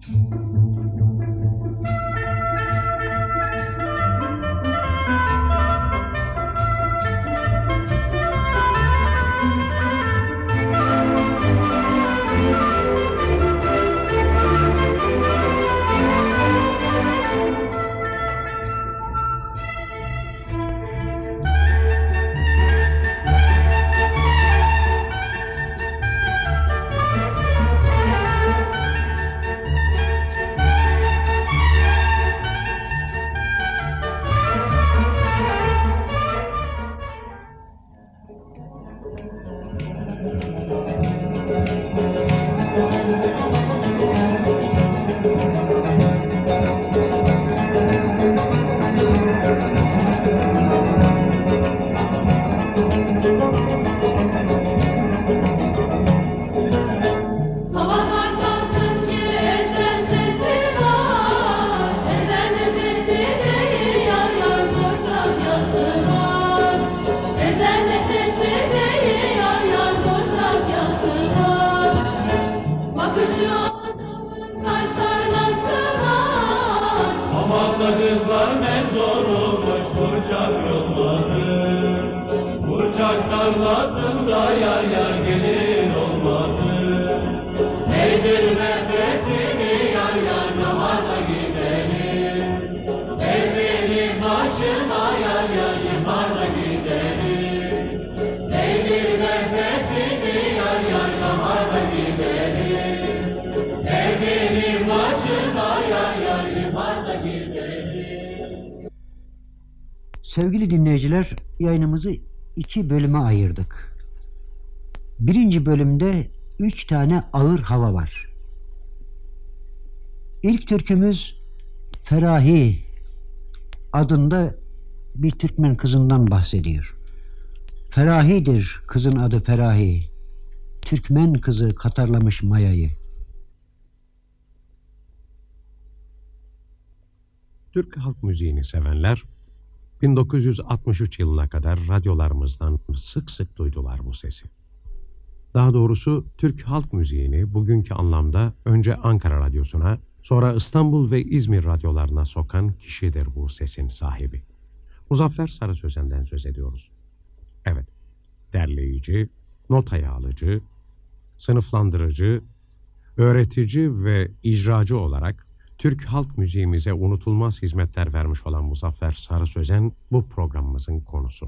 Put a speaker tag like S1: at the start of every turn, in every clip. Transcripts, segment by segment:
S1: Sevgili dinleyiciler, yayınımızı 2 bölüme ayırdık. Birinci bölümde 3 tane ağır hava var. İlk türkümüz Ferahi adında bir Türkmen kızından bahsediyor. Ferahi'dir kızın adı Ferahi. Türkmen kızı katarlamış mayayı.
S2: Türk halk müziğini sevenler 1963 yılına kadar radyolarımızdan sık sık duydular bu sesi. Daha doğrusu Türk halk müziğini bugünkü anlamda önce Ankara Radyosu'na, sonra İstanbul ve İzmir radyolarına sokan kişidir bu sesin sahibi. Muzaffer Sarı Sözen'den söz ediyoruz. Evet, derleyici, notaya alıcı, sınıflandırıcı, öğretici ve icracı olarak Türk halk müziğimize unutulmaz hizmetler vermiş olan Muzaffer Sarı Sözen bu programımızın konusu.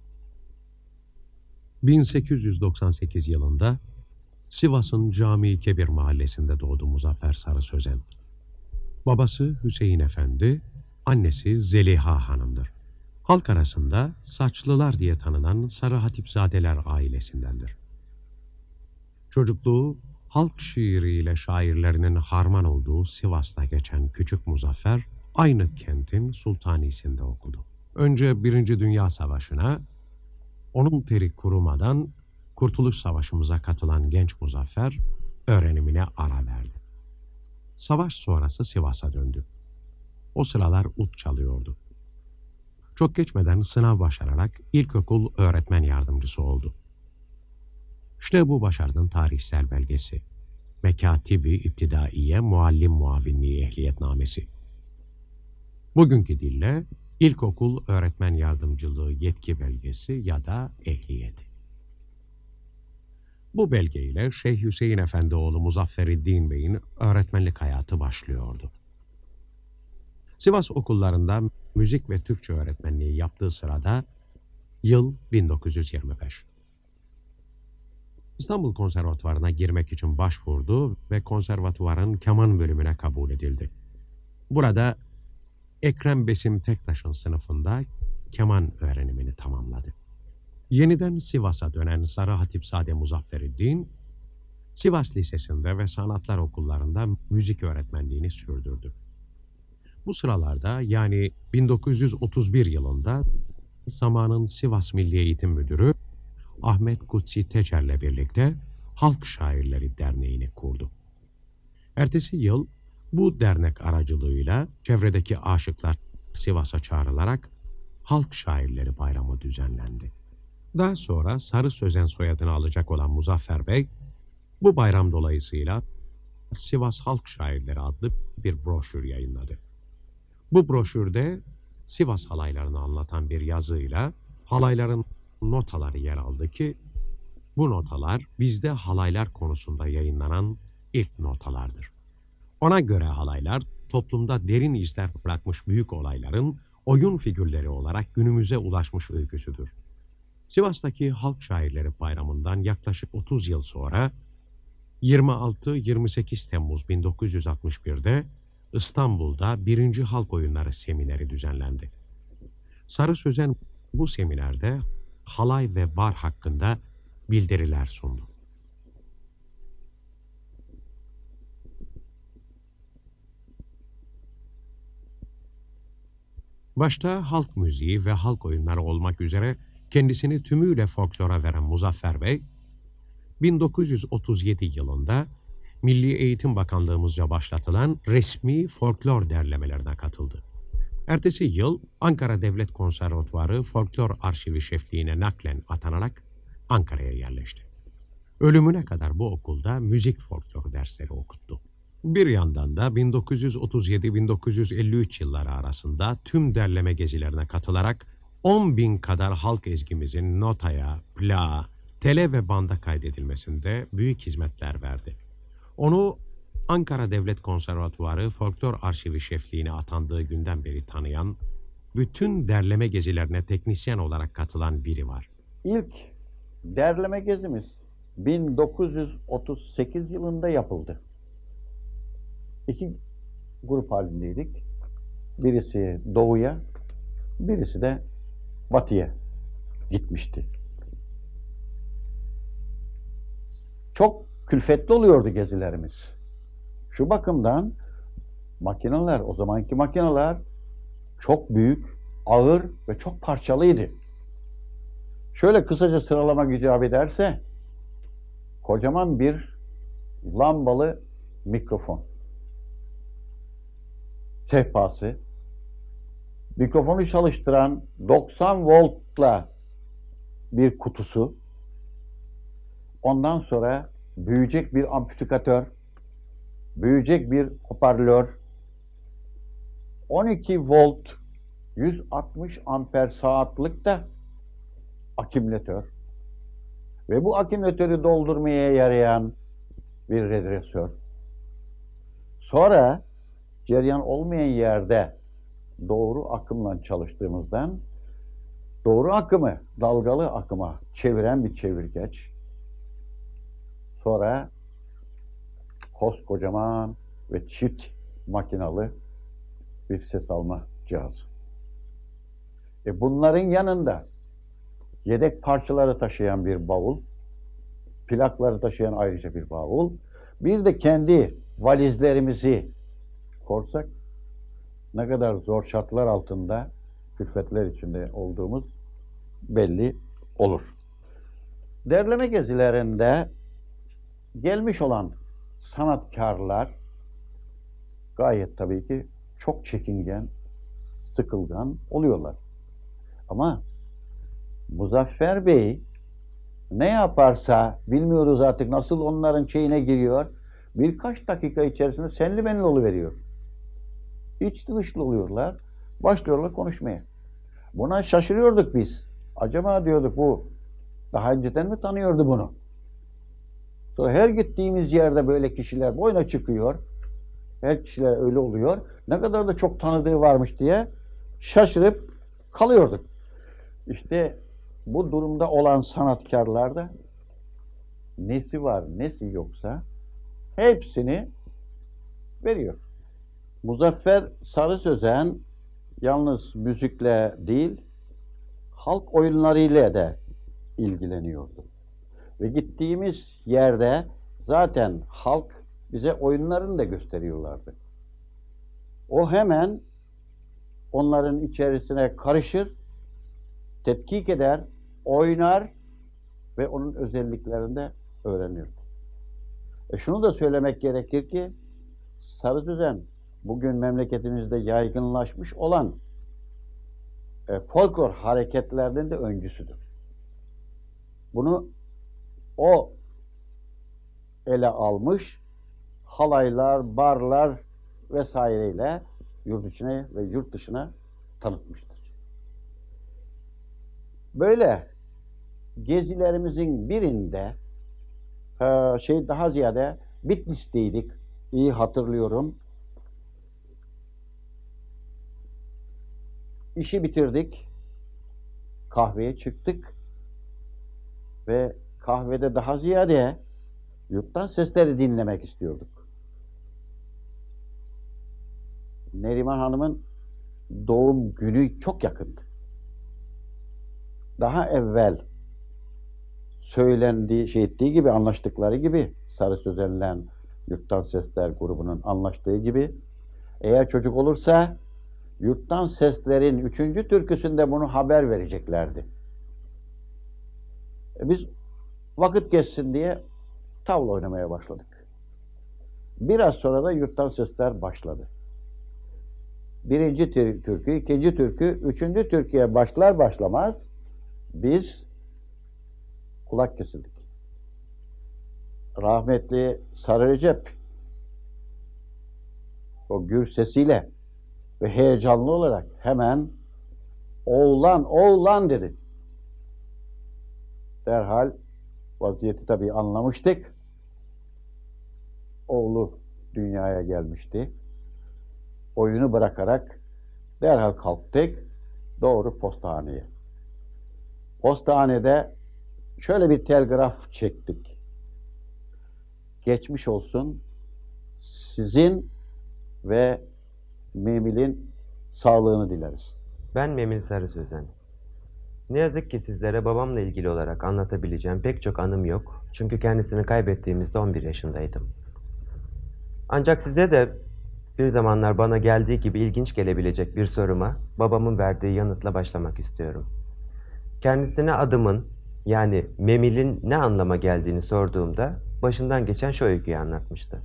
S2: 1898 yılında Sivas'ın Cami-i Kebir mahallesinde doğdu Muzaffer Sarı Sözen. Babası Hüseyin Efendi, annesi Zeliha Hanım'dır. Halk arasında Saçlılar diye tanınan Sarı Hatipzadeler ailesindendir. Çocukluğu halk şiiriyle şairlerinin harman olduğu Sivas'ta geçen küçük Muzaffer, aynı kentin Sultanisi'nde okudu. Önce 1. Dünya Savaşı'na, onun teri kurumadan Kurtuluş Savaşı'mıza katılan genç Muzaffer, öğrenimine ara verdi. Savaş sonrası Sivas'a döndü. O sıralar ut çalıyordu. Çok geçmeden sınav başararak ilkokul öğretmen yardımcısı oldu. İşte bu başarının tarihsel belgesi. Mekatibi İptidaiye Muallim Muavinliği Ehliyetnamesi. Bugünkü dille ilkokul öğretmen yardımcılığı yetki belgesi ya da ehliyeti. Bu belgeyle Şeyh Hüseyin Efendioğlu Muzaffereddin Bey'in öğretmenlik hayatı başlıyordu. Sivas okullarında müzik ve Türkçe öğretmenliği yaptığı sırada yıl 1925. İstanbul Konservatuvarı'na girmek için başvurdu ve konservatuvarın keman bölümüne kabul edildi. Burada Ekrem Besim Tektaş'ın sınıfında keman öğrenimini tamamladı. Yeniden Sivas'a dönen Sarı Hatipzade Muzaffereddin, Sivas Lisesi'nde ve sanatlar okullarında müzik öğretmenliğini sürdürdü. Bu sıralarda yani 1931 yılında zamanın Sivas Milli Eğitim Müdürü Ahmet Kutsi Tecer'le birlikte Halk Şairleri Derneği'ni kurdu. Ertesi yıl bu dernek aracılığıyla çevredeki aşıklar Sivas'a çağrılarak Halk Şairleri Bayramı düzenlendi. Daha sonra Sarı Sözen soyadını alacak olan Muzaffer Bey, bu bayram dolayısıyla Sivas Halk Şairleri adlı bir broşür yayınladı. Bu broşürde Sivas halaylarını anlatan bir yazıyla halayların notaları yer aldı ki bu notalar bizde halaylar konusunda yayınlanan ilk notalardır. Ona göre halaylar toplumda derin izler bırakmış büyük olayların oyun figürleri olarak günümüze ulaşmış öyküsüdür. Sivas'taki Halk Şairleri Bayramı'ndan yaklaşık 30 yıl sonra 26-28 Temmuz 1961'de İstanbul'da 1. Halk Oyunları Semineri düzenlendi. Sarı Sözen bu seminerde halay ve bar hakkında bildiriler sundu. Başta halk müziği ve halk oyunları olmak üzere kendisini tümüyle folklora veren Muzaffer Bey, 1937 yılında Milli Eğitim Bakanlığımızca başlatılan resmi folklor derlemelerine katıldı. Ertesi yıl Ankara Devlet Konservatuvarı Folklor Arşivi Şefliğine naklen atanarak Ankara'ya yerleşti. Ölümüne kadar bu okulda müzik folkloru dersleri okuttu. Bir yandan da 1937-1953 yılları arasında tüm derleme gezilerine katılarak 10.000 kadar halk ezgimizin notaya, plağa, tele ve banda kaydedilmesinde büyük hizmetler verdi. Onu Ankara Devlet Konservatuvarı Folklor Arşivi Şefliğine atandığı günden beri tanıyan, bütün derleme gezilerine teknisyen olarak katılan biri var.
S3: İlk derleme gezimiz 1938 yılında yapıldı. İki grup halindeydik. Birisi doğuya, birisi de batıya gitmişti. Çok külfetli oluyordu gezilerimiz. Şu bakımdan makineler, o zamanki makineler çok büyük, ağır ve çok parçalıydı. Şöyle kısaca sıralamak icap ederse, kocaman bir lambalı mikrofon, sehpası, mikrofonu çalıştıran 90 voltla bir kutusu, ondan sonra büyüyecek bir amplifikatör, büyüyecek bir hoparlör, 12 volt 160 amper saatlik de akümülatör ve bu akümülatörü doldurmaya yarayan bir redresör. Sonra cereyan olmayan yerde doğru akımla çalıştığımızdan doğru akımı dalgalı akıma çeviren bir çevirgeç. Sonra koskocaman ve çift makinalı bir ses alma cihazı. Bunların yanında yedek parçaları taşıyan bir bavul, plakları taşıyan ayrıca bir bavul, bir de kendi valizlerimizi korsak ne kadar zor şartlar altında külfetler içinde olduğumuz belli olur. Derleme gezilerinde gelmiş olan sanatkarlar gayet tabii ki çok çekingen, sıkılgan oluyorlar. Ama Muzaffer Bey ne yaparsa bilmiyoruz artık nasıl onların şeyine giriyor. Birkaç dakika içerisinde senli benli oluveriyor. İçli dışlı oluyorlar. Başlıyorlar konuşmaya. Buna şaşırıyorduk biz. Acaba diyorduk bu daha önceden mi tanıyordu bunu? Sonra her gittiğimiz yerde böyle kişiler boyuna çıkıyor. Her kişiler öyle oluyor. Ne kadar da çok tanıdığı varmış diye şaşırıp kalıyorduk. İşte bu durumda olan sanatkarlarda nesi var, nesi yoksa hepsini veriyor. Muzaffer Sarı Sözen yalnız müzikle değil, halk oyunlarıyla da ilgileniyordu. Ve gittiğimiz yerde zaten halk bize oyunlarını da gösteriyorlardı. O hemen onların içerisine karışır, tetkik eder, oynar ve onun özelliklerini de öğrenirdi. Şunu da söylemek gerekir ki Sarı Sözen bugün memleketimizde yaygınlaşmış olan folklor hareketlerinin de öncüsüdür. Bunu o ele almış, halaylar, barlar vesaireyle yurt içine ve yurt dışına tanıtmıştır. Böyle gezilerimizin birinde daha ziyade Bitlis'teydik. İyi hatırlıyorum. İşi bitirdik. Kahveye çıktık. Ve kahvede daha ziyade yurttan sesleri dinlemek istiyorduk. Neriman Hanım'ın doğum günü çok yakındı. Daha evvel söylendiği, ettiği gibi, anlaştıkları gibi, Sarı Sözen'le Yurttan Sesler grubunun anlaştığı gibi, eğer çocuk olursa Yurttan Sesler'in 3. türküsünde bunu haber vereceklerdi. Biz vakit geçsin diye tavla oynamaya başladık. Biraz sonra da Yurttan Sesler başladı. 1. türkü, 2. türkü, 3. türküye başlar başlamaz biz kulak kesildik. Rahmetli Sarı Recep o gür sesiyle ve heyecanlı olarak hemen oğlan, oğlan dedi. Derhal vaziyeti tabii anlamıştık. Oğlu dünyaya gelmişti. Oyunu bırakarak derhal kalktık. Doğru postahaneye. Postahanede şöyle bir telgraf çektik. Geçmiş olsun, sizin ve Memil'in sağlığını dileriz.
S4: Ben Memil Sarı Sözen. Ne yazık ki sizlere babamla ilgili olarak anlatabileceğim pek çok anım yok. Çünkü kendisini kaybettiğimizde 11 yaşındaydım. Ancak size de bir zamanlar bana geldiği gibi ilginç gelebilecek bir soruma babamın verdiği yanıtla başlamak istiyorum. Kendisine adımın, yani Memil'in ne anlama geldiğini sorduğumda başından geçen şu öyküyü anlatmıştı.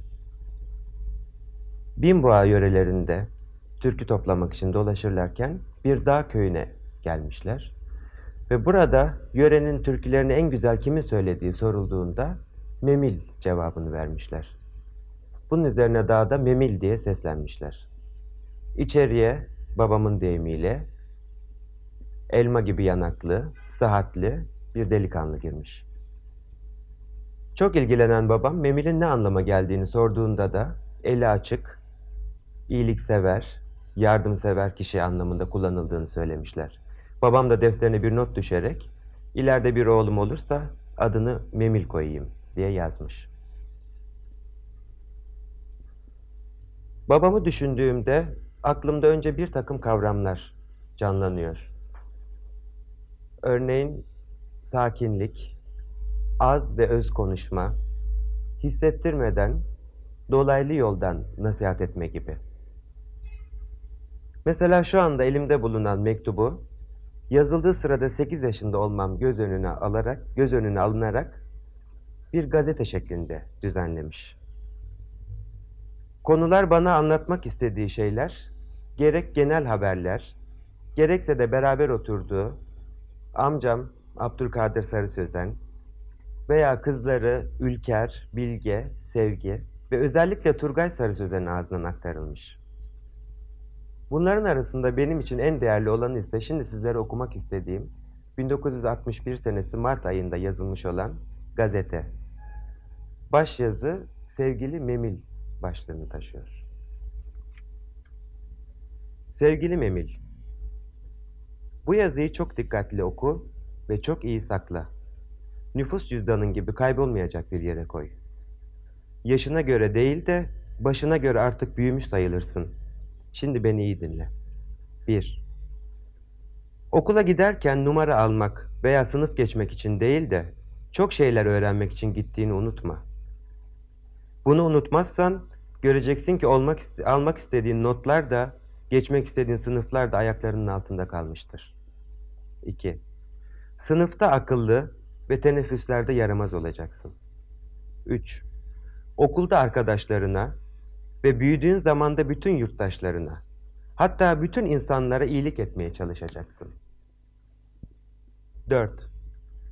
S4: Binboğa yörelerinde türkü toplamak için dolaşırlarken bir dağ köyüne gelmişler. Ve burada yörenin türkülerini en güzel kimin söylediği sorulduğunda Memil cevabını vermişler. Bunun üzerine dağda Memil diye seslenmişler. İçeriye babamın deyimiyle elma gibi yanaklı, sıhhatli bir delikanlı girmiş. Çok ilgilenen babam Memil'in ne anlama geldiğini sorduğunda da eli açık, iyiliksever, yardımsever kişi anlamında kullanıldığını söylemişler. Babam da defterine bir not düşerek ileride bir oğlum olursa adını Memil koyayım diye yazmış. Babamı düşündüğümde aklımda önce bir takım kavramlar canlanıyor. Örneğin sakinlik, az ve öz konuşma, hissettirmeden dolaylı yoldan nasihat etme gibi. Mesela şu anda elimde bulunan mektubu yazıldığı sırada 8 yaşında olmam göz önüne alınarak bir gazete şeklinde düzenlemiş. Konular bana anlatmak istediği şeyler, gerek genel haberler, gerekse de beraber oturduğu amcam Abdülkadir Sarı Sözen veya kızları Ülker, Bilge, Sevgi ve özellikle Turgay Sarı Sözen'in ağzından aktarılmış. Bunların arasında benim için en değerli olanı ise şimdi sizlere okumak istediğim 1961 senesi Mart ayında yazılmış olan gazete. Başyazı Sevgili Memil başlığını taşıyor. Sevgili Memil, bu yazıyı çok dikkatli oku ve çok iyi sakla. Nüfus cüzdanın gibi kaybolmayacak bir yere koy. Yaşına göre değil de başına göre artık büyümüş sayılırsın. Şimdi beni iyi dinle. 1. Okula giderken numara almak veya sınıf geçmek için değil de çok şeyler öğrenmek için gittiğini unutma. Bunu unutmazsan göreceksin ki almak istediğin notlar da geçmek istediğin sınıflar da ayaklarının altında kalmıştır. 2. Sınıfta akıllı ve teneffüslerde yaramaz olacaksın. 3. Okulda arkadaşlarına ve büyüdüğün zamanda bütün yurttaşlarına, hatta bütün insanlara iyilik etmeye çalışacaksın. 4.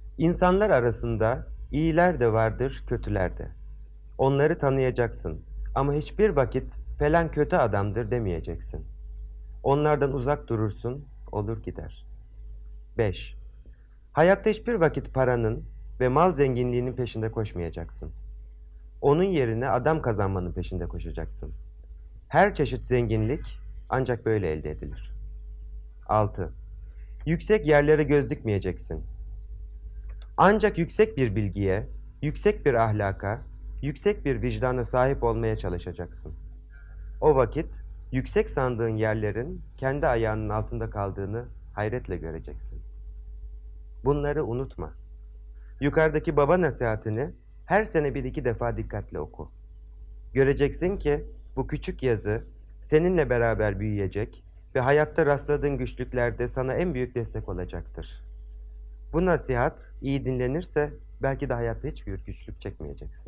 S4: İnsanlar arasında iyiler de vardır, kötüler de. Onları tanıyacaksın. Ama hiçbir vakit falan kötü adamdır demeyeceksin. Onlardan uzak durursun, olur gider. 5. Hayatta hiçbir vakit paranın ve mal zenginliğinin peşinde koşmayacaksın. Onun yerine adam kazanmanın peşinde koşacaksın. Her çeşit zenginlik ancak böyle elde edilir. 6. Yüksek yerlere göz dikmeyeceksin. Ancak yüksek bir bilgiye, yüksek bir ahlaka, yüksek bir vicdana sahip olmaya çalışacaksın. O vakit yüksek sandığın yerlerin kendi ayağının altında kaldığını hayretle göreceksin. Bunları unutma. Yukarıdaki baba nasihatini her sene 1-2 defa dikkatle oku. Göreceksin ki bu küçük yazı seninle beraber büyüyecek ve hayatta rastladığın güçlüklerde sana en büyük destek olacaktır. Bu nasihat iyi dinlenirse belki de hayatta hiçbir güçlük çekmeyeceksin.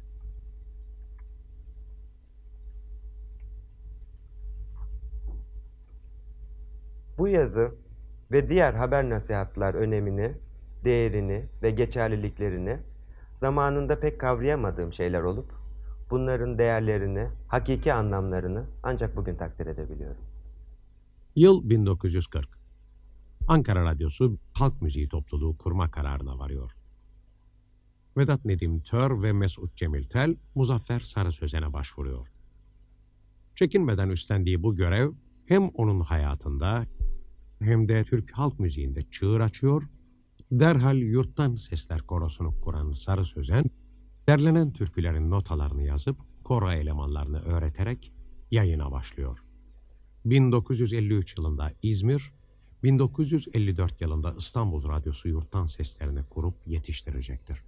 S4: Bu yazı ve diğer haber nasihatler önemini, değerini ve geçerliliklerini zamanında pek kavrayamadığım şeyler olup bunların değerlerini, hakiki anlamlarını ancak bugün takdir edebiliyorum.
S2: Yıl 1940. Ankara Radyosu halk müziği topluluğu kurma kararına varıyor. Vedat Nedim Tör ve Mesut Cemil Tel, Muzaffer Sarı Sözen'e başvuruyor. Çekinmeden üstlendiği bu görev hem onun hayatında hem de Türk halk müziğinde çığır açıyor, derhal Yurttan Sesler Korosu'nu kuran Sarı Sözen, derlenen türkülerin notalarını yazıp koro elemanlarını öğreterek yayına başlıyor. 1953 yılında İzmir, 1954 yılında İstanbul Radyosu Yurttan Seslerini kurup yetiştirecektir.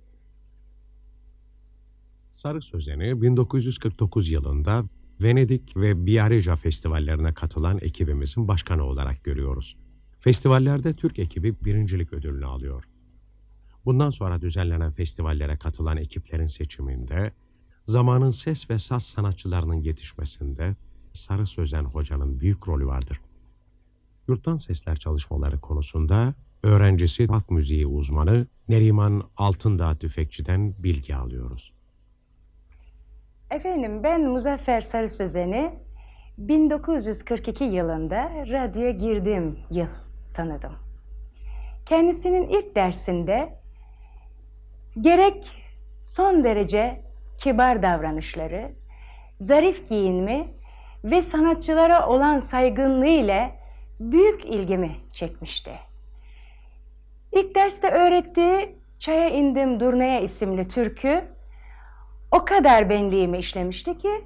S2: Sarı Sözen'i 1949 yılında Venedik ve Biarritz festivallerine katılan ekibimizin başkanı olarak görüyoruz. Festivallerde Türk ekibi birincilik ödülünü alıyor. Bundan sonra düzenlenen festivallere katılan ekiplerin seçiminde, zamanın ses ve saz sanatçılarının yetişmesinde Sarı Sözen Hoca'nın büyük rolü vardır. Yurttan Sesler çalışmaları konusunda öğrencisi halk müziği uzmanı Neriman Altındağ Tüfekçi'den bilgi alıyoruz.
S5: Efendim, ben Muzaffer Sarı Sözen'i 1942 yılında radyoya girdiğim yıl tanıdım. Kendisinin ilk dersinde gerek son derece kibar davranışları, zarif giyinimi ve sanatçılara olan saygınlığıyla büyük ilgimi çekmişti. İlk derste öğrettiği "Çaya indim Durnaya" isimli türkü o kadar benliğime işlemişti ki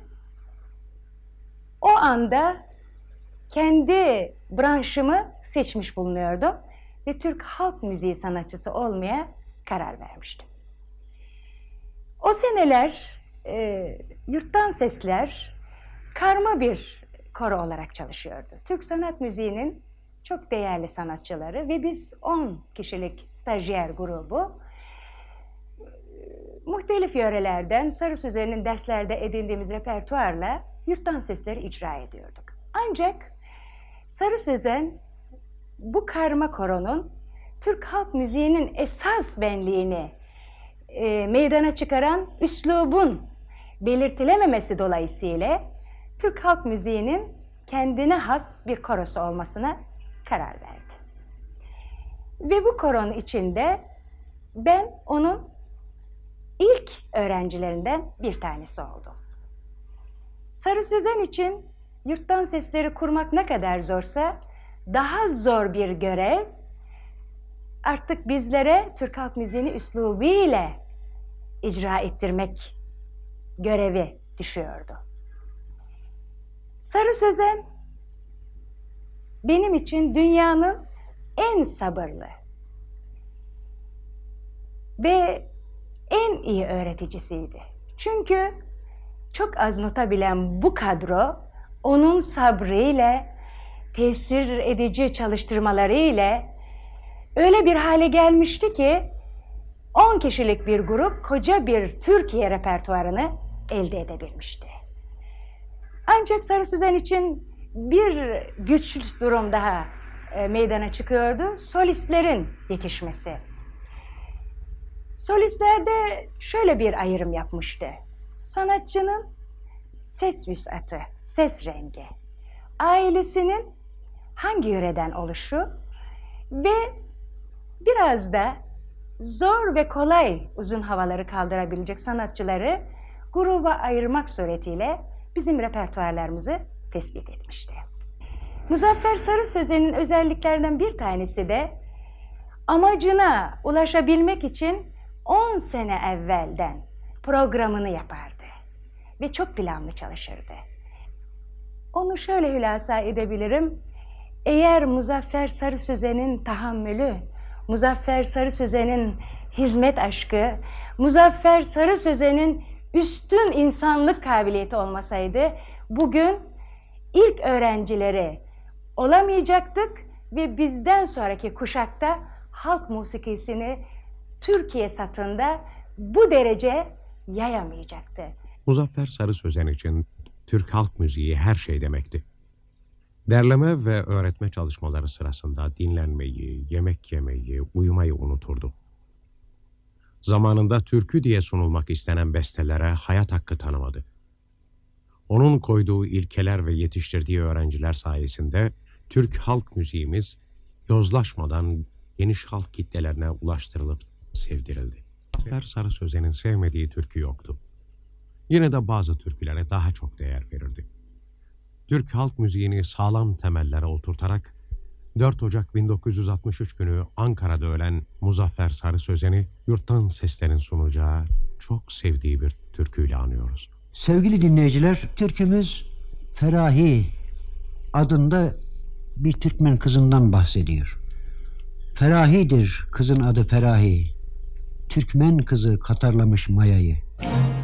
S5: o anda kendi branşımı seçmiş bulunuyordum ve Türk halk müziği sanatçısı olmaya karar vermiştim. O seneler Yurttan Sesler karma bir koro olarak çalışıyordu. Türk sanat müziğinin çok değerli sanatçıları ve biz 10 kişilik stajyer grubu muhtelif yörelerden Sarı Sözen'in derslerde edindiğimiz repertuarla Yurttan Sesleri icra ediyorduk. Ancak Sarı Sözen bu karma koronun Türk halk müziğinin esas benliğini meydana çıkaran üslubun belirtilememesi dolayısıyla Türk halk müziğinin kendine has bir korosu olmasına karar verdi. Ve bu koronun içinde ben onun ilk öğrencilerinden bir tanesi oldum. Sarı Sözen için Yurttan Sesleri kurmak ne kadar zorsa daha zor bir görev artık bizlere Türk halk müziğini üslubuyla icra ettirmek görevi düşüyordu. Sarı Sözen benim için dünyanın en sabırlı ve en iyi öğreticisiydi. Çünkü çok az nota bilen bu kadro onun sabrıyla, tesir edici çalıştırmalarıyla öyle bir hale gelmişti ki 10 kişilik bir grup koca bir Türkiye repertuarını elde edebilmişti. Ancak Sarı Sözen için bir güç durum daha meydana çıkıyordu. Solistlerin yetişmesi. Solistlerde şöyle bir ayrım yapmıştı. Sanatçının ses vüsatı, ses rengi, ailesinin hangi yöreden oluşu ve biraz da zor ve kolay uzun havaları kaldırabilecek sanatçıları gruba ayırmak suretiyle bizim repertuarlarımızı tespit etmişti. Muzaffer Sarı Sözen'in özelliklerinden bir tanesi de amacına ulaşabilmek için 10 sene evvelden programını yapardı ve çok planlı çalışırdı. Onu şöyle hülasa edebilirim. Eğer Muzaffer Sarı Sözen'in tahammülü, Muzaffer Sarı Sözen'in hizmet aşkı, Muzaffer Sarı Sözen'in üstün insanlık kabiliyeti olmasaydı bugün ilk öğrencileri olamayacaktık ve bizden sonraki kuşakta halk musikisini Türkiye satında bu derece yayamayacaktı.
S2: Muzaffer Sarı Sözen için Türk halk müziği her şey demekti. Derleme ve öğretme çalışmaları sırasında dinlenmeyi, yemek yemeyi, uyumayı unuturdu. Zamanında türkü diye sunulmak istenen bestelere hayat hakkı tanımadı. Onun koyduğu ilkeler ve yetiştirdiği öğrenciler sayesinde Türk halk müziğimiz yozlaşmadan geniş halk kitlelerine ulaştırılıp sevdirildi. Muzaffer Sarı Sözen'in sevmediği türkü yoktu. Yine de bazı türkülere daha çok değer verirdi. Türk halk müziğini sağlam temellere oturtarak 4 Ocak 1963 günü Ankara'da ölen Muzaffer Sarı Sözen'i Yurttan Sesler'in sunacağı çok sevdiği bir türküyle anıyoruz.
S1: Sevgili dinleyiciler, türkümüz Ferahi adında bir Türkmen kızından bahsediyor. Ferahi'dir kızın adı Ferahi. Türkmen kızı katarlamış mayayı.